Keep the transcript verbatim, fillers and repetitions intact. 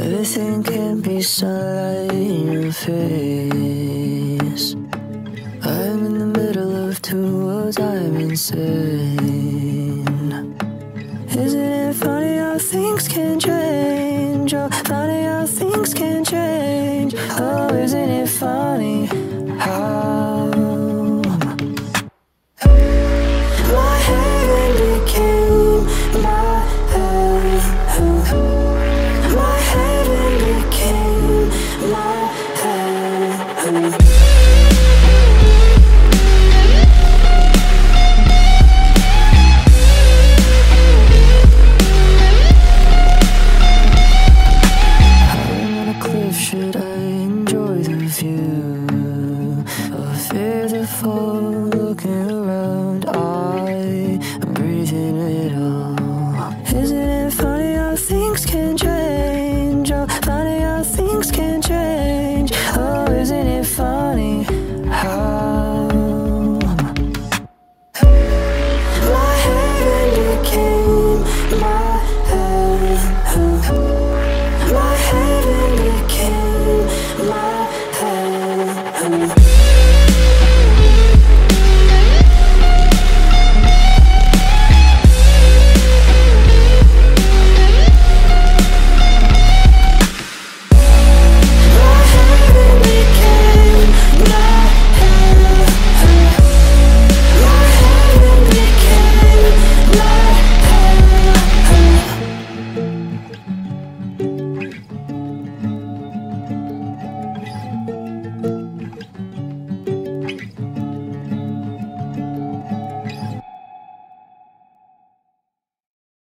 Everything can be sunlight in your face. I'm in the middle of two worlds, I'm insane. Isn't it funny how things can change? Oh, funny how things can change. Oh, isn't it funny?